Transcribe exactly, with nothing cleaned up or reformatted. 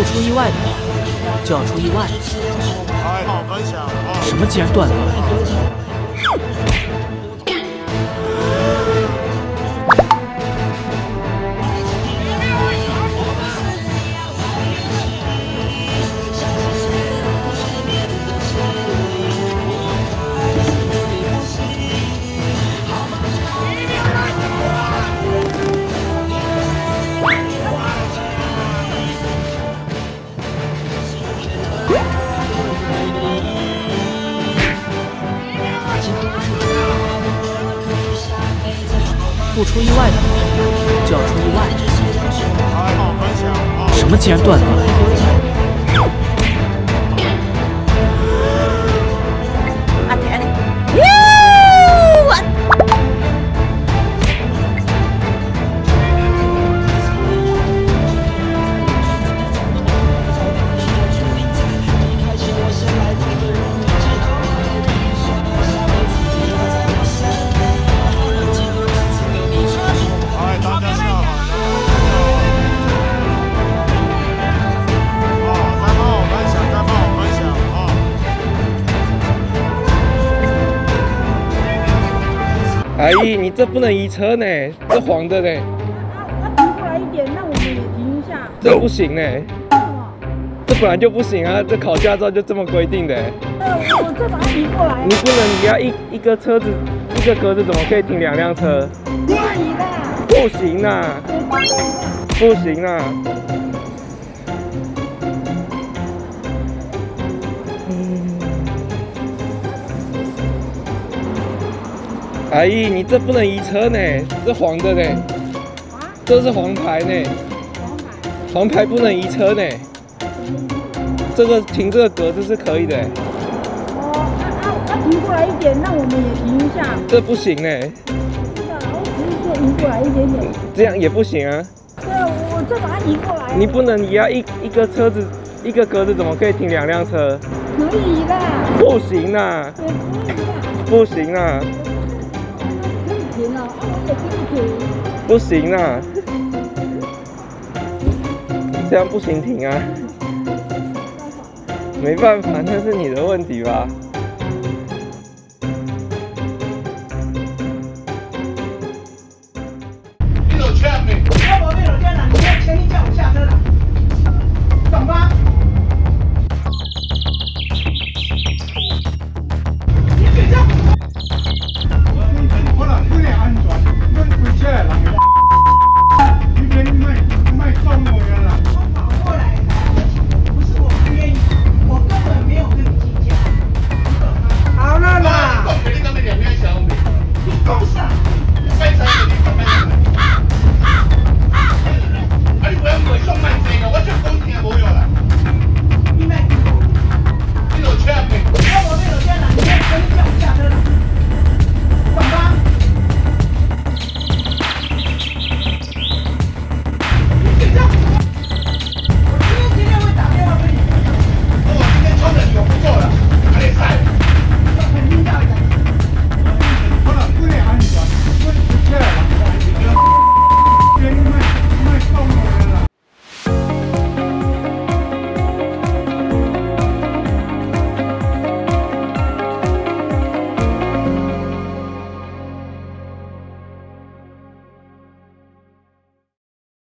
出意外的话，就要出意外。什么竟然断了？ 不出意外的话，就要出意外。什么竟然断了？啊天！哟我。 阿姨，你这不能移车呢，这黄的呢。 啊，停过来一点，那我们也停一下。 这不行呢。 为什么？ 这本来就不行啊，这考驾照就这么规定的。 呃，我再把它移过来。 你不能移啊，一一个车子一个格子怎么可以停两辆车？ 可以的。 不行啊，不行啊。阿姨，你这不能移车呢，这黄的呢， 啊？ 这是黄牌呢， 黄牌。 黄牌不能移车呢。这个停这个格子是可以的。 哦，啊啊啊！停过来一点，那我们也停一下。 这不行呢。 是的，我只是说移过来一点点。 这样也不行啊。 对啊，我再把它移过来。 你不能移啊，一一个车子一个格子怎么可以停两辆车？ 可以的。 不行啊。 也可以的。 不行啊。 停了，啊，我也可以停。 不行啊，这样不行停啊，没办法，那是你的问题吧。